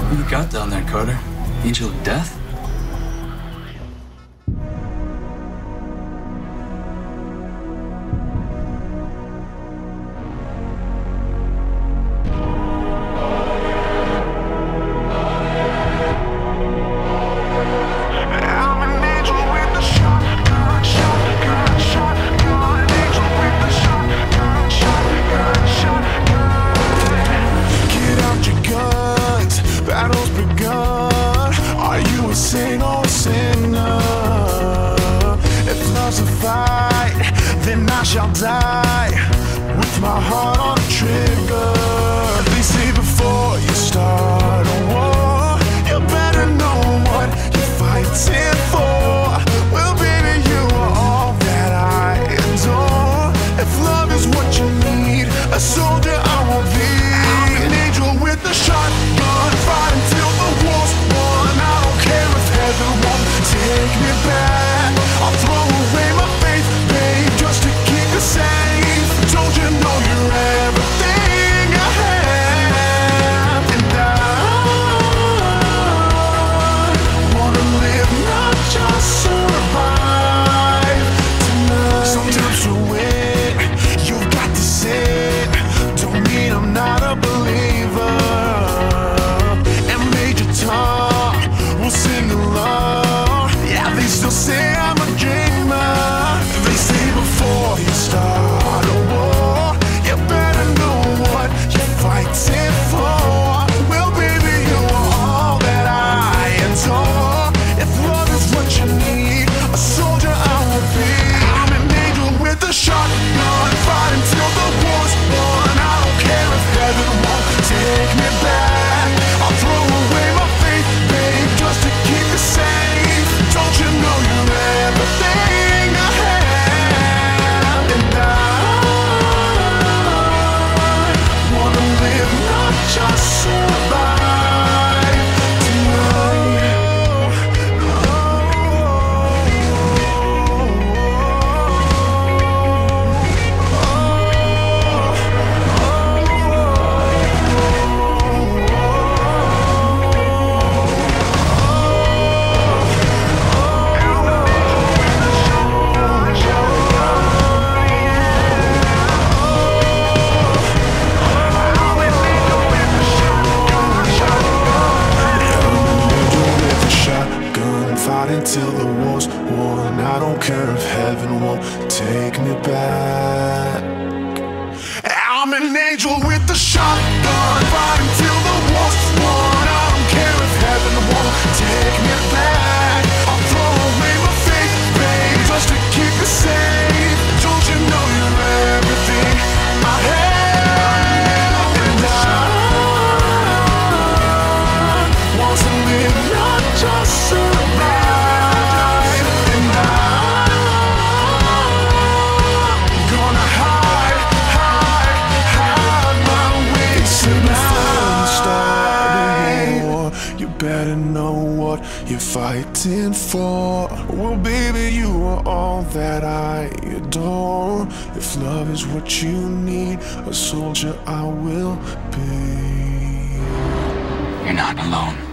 What you got down there, Carter? Angel of Death? Then I shall die with my heart on the trigger. They say before you start a war, you better know what you're fighting for. Well, baby, you are all that I adore. If love is what you need, a soldier I will be. I'm an angel with a shotgun, fight until the war's won. I don't care if heaven won't take me back. I'll throw away my faith, babe, just to keep you safe. Don't you know you're everything I have? And I wanna live, not just survive tonight. Sometimes to win, you've got to say, don't mean I'm not a believer. And Major Tom will sing along. Yeah, they still say I'm a dreamer. They say before you start a war, you better know what you're fighting for. Well, baby, you are all that I adore. If love is what you need, a soldier I will be. I'm an angel with a shotgun, fight until the war's won. I don't care if heaven won't take me back. I'll throw away my faith, babe, just to keep you safe. Don't you know you're everything I have? And I wanna live, not just survive tonight. Fight until the war's won. I don't care if heaven won't take me back. I'm an angel with a shotgun, fight until the war's won. I don't care if heaven won't take me back. I'll throw away my faith, babe, just to keep you safe. Don't you know you're everything I have? And I want to live, not just survive. Better know what you're fighting for. Well, baby, you are all that I adore. If love is what you need, a soldier I will be. You're not alone.